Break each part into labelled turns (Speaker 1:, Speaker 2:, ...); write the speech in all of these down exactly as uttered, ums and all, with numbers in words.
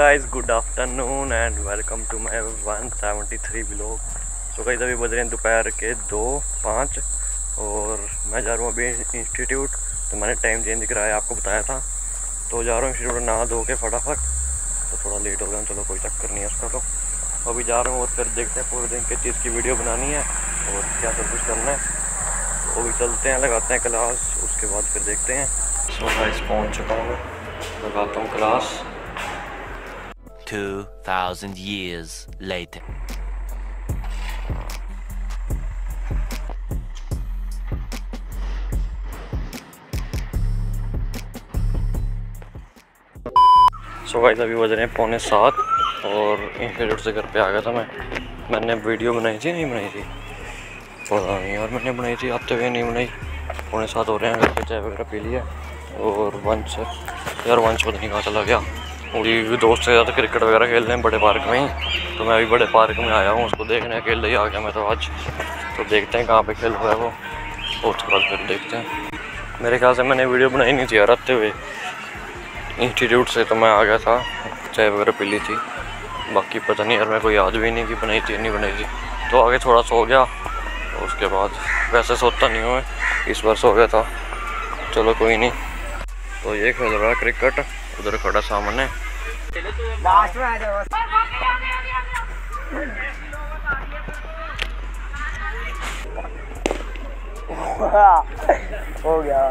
Speaker 1: Guys, good afternoon and welcome to my one seventy three vlog. So guys, अभी बज रहे हैं दोपहर के दो पाँच और मैं जा रहा हूँ अभी इंस्टीट्यूट। तो मैंने टाइम चेंज दिख रहा है, आपको बताया था। तो जा रहा हूँ इंस्टीट्यूट, नहा धो के फटाफट। तो थोड़ा लेट हो गया, चलो कोई चक्कर नहीं है उसका। तो अभी जा रहा हूँ और फिर देखते हैं पूरे दिन किस चीज़ की वीडियो बनानी है और क्या सब कुछ करना है। तो अभी चलते हैं, लगाते हैं क्लास, उसके बाद फिर देखते हैं। सो गाइस, पहुँच चुका हूँ, लगाता हूँ class.
Speaker 2: Two thousand years later.
Speaker 1: So guys, अभी बज रहे हैं पौने सात और इंस्टीट्यूट से घर पे आ गया था मैं। मैंने वीडियो बनाई थी, नहीं बनाई थी, पता नहीं यार, मैंने बनाई थी आते हुए, नहीं बनाई। पौने सात हो रहे हैं, घर पे चाय वगैरह पी लिया और वंश, यार वंश पता नहीं कहाँ चला गया। पूरी दोस्त से ज़्यादा क्रिकेट वगैरह खेल रहे हैं बड़े पार्क में ही। तो मैं अभी बड़े पार्क में आया हूँ उसको देखने, अकेले ही आ गया मैं तो आज। तो देखते हैं कहाँ पे खेल रहा है वो, और उसके बाद फिर देखते हैं। मेरे ख्याल से मैंने वीडियो बनाई नहीं थी यार आते हुए इंस्टीट्यूट से, तो मैं आ गया था, चाय वगैरह पी ली थी। बाकी पता नहीं यार, मेरे को याद भी नहीं कि बनाई थी नहीं बनाई थी। तो आगे थोड़ा सो गया, और उसके बाद वैसे सोता नहीं हूँ मैं, इस बार सो गया था। चलो कोई नहीं। तो ये खेल रहा है क्रिकेट, उधर खड़ा सामने।
Speaker 3: लास्ट में आ जाओ। हो गया।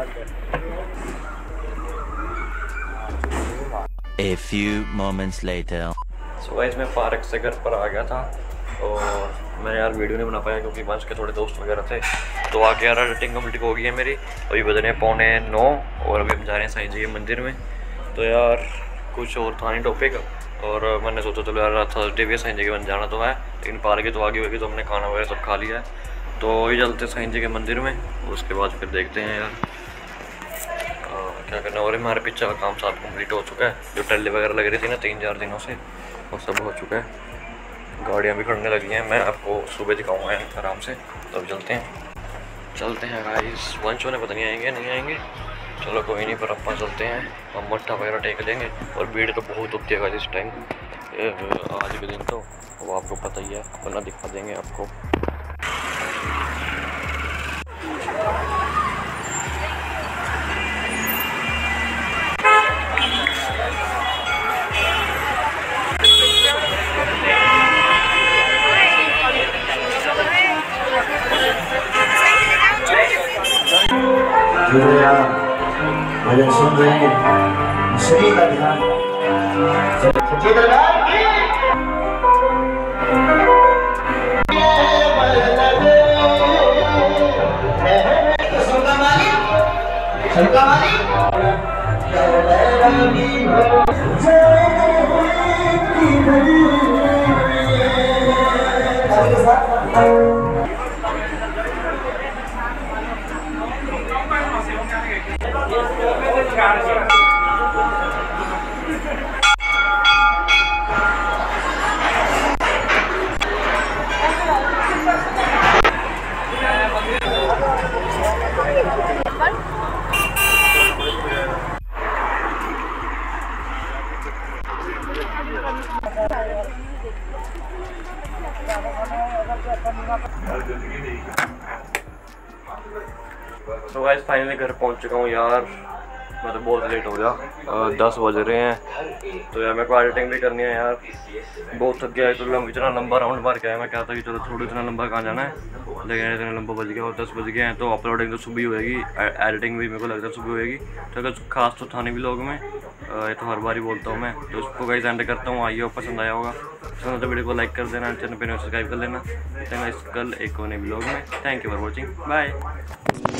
Speaker 2: A few moments later.
Speaker 1: So guys, मैं पार्क से घर पर आ गया था और मैं यार वीडियो नहीं बना पाया क्योंकि वंश के थोड़े दोस्त वगैरह थे। तो आके यार एडिटिंग कंप्लीट हो गई है मेरी। अभी बज रहे हैं पौने नौ और अभी हम जा रहे हैं साईं जी के मंदिर में। तो यार कुछ और था नहीं टॉपिक, और मैंने सोचा चलो यार थर्सडे भी साईं जी के मंदिर जाना तो है, लेकिन पार्क तो आगे होगी, तो हमने खाना वगैरह सब खा लिया है। तो ये चलते साईं जी के मंदिर में, उसके बाद फिर देखते हैं यार आ, क्या करना। और हमारे पीछे का काम साथ कंप्लीट हो चुका है, जो टल्ले वगैरह लग रही थी ना तीन चार दिनों से, वो सब हो चुका है। गाड़ियाँ भी खड़ने लगी हैं, मैं आपको सुबह दिखाऊँगा आराम से। तो चलते हैं चलते हैं गाइस। वंश होने पता नहीं आएंगे नहीं आएंगे, चलो कोई नहीं, पर अपन चलते हैं, हम मट्ठा वगैरह टेक लेंगे। और भीड़ तो बहुत होती है इस टाइम आज के दिन, तो वो आपको पता ही है, वरना दिखा देंगे आपको।
Speaker 4: भजन सुन रहे हैं, सभी का ध्यान सच्चे दरबार की। सबका मालिक, सबका मालिक।
Speaker 1: तो गाइस, फाइनली घर पहुंच चुका हूँ यार। मैं तो बहुत लेट हो गया, दस बज रहे हैं। तो यार मेरे को एडिटिंग भी करनी है यार, बहुत थक गया है। तो लंब, इतना लंबा राउंड मार के आया, मैं कहता कि चलो थोड़ा इतना लंबा कहाँ जाना है, लेकिन इतना लंबा बज गया और दस बज गए हैं। तो अपलोडिंग तो सुबह होएगी, एडिटिंग भी मेरे को लगता है सुबह होएगी। तो अगर खास तो था नहीं व्लॉग में, ये तो हर बार ही बोलता हूँ मैं। तो उसको गाइस एंड करता हूँ, आइए पसंद आया होगा पसंद तो वीडियो को लाइक कर देना, चैनल पर सब्सक्राइब कर लेना। कल एक और नए व्लॉग में। Thank you for watching, bye.